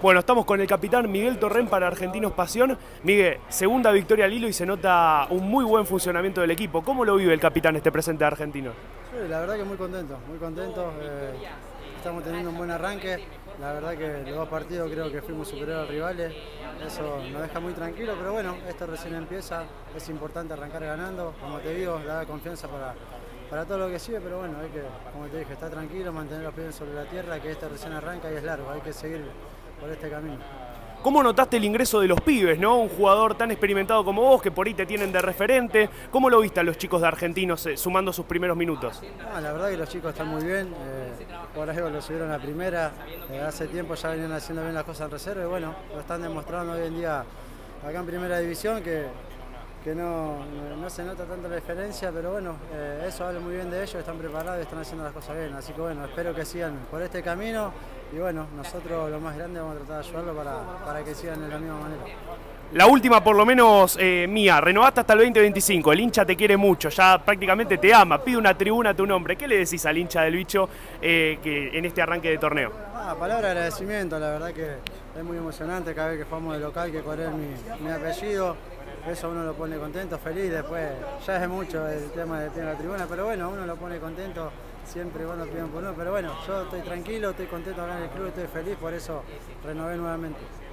Bueno, estamos con el capitán Miguel Torrent para Argentinos Pasión. Miguel, segunda victoria al hilo y se nota un muy buen funcionamiento del equipo. ¿Cómo lo vive el capitán este presente de Argentinos? Sí, la verdad que muy contento, muy contento. Estamos teniendo un buen arranque. La verdad que los dos partidos creo que fuimos superiores a los rivales. Eso nos deja muy tranquilo, pero bueno, esto recién empieza. Es importante arrancar ganando. Como te digo, da confianza para todo lo que sigue, pero bueno, hay que, como te dije, estar tranquilo, mantener los pies sobre la tierra, que esto recién arranca y es largo, hay que seguir por este camino. ¿Cómo notaste el ingreso de los pibes, no? Un jugador tan experimentado como vos, que por ahí te tienen de referente. ¿Cómo lo viste a los chicos de Argentinos sumando sus primeros minutos? La verdad que los chicos están muy bien. Por ahí lo subieron a primera. Hace tiempo ya venían haciendo bien las cosas en reserva y bueno, lo están demostrando hoy en día acá en primera división que no se nota tanto la diferencia, pero bueno, eso habla muy bien de ellos, están preparados y están haciendo las cosas bien. Así que bueno, espero que sigan por este camino y bueno, nosotros los más grandes vamos a tratar de ayudarlos para que sigan de la misma manera. La última, por lo menos mía, renovaste hasta el 2025, el hincha te quiere mucho, ya prácticamente te ama, pide una tribuna a tu nombre. ¿Qué le decís al hincha del bicho que en este arranque de torneo? Palabra de agradecimiento, la verdad que es muy emocionante cada vez que jugamos de local, que correr mi apellido. Eso uno lo pone contento, feliz, después ya es mucho el tema de tener la tribuna, pero bueno, uno lo pone contento siempre cuando piden por uno, pero bueno, yo estoy tranquilo, estoy contento acá en el club, estoy feliz, por eso renové nuevamente.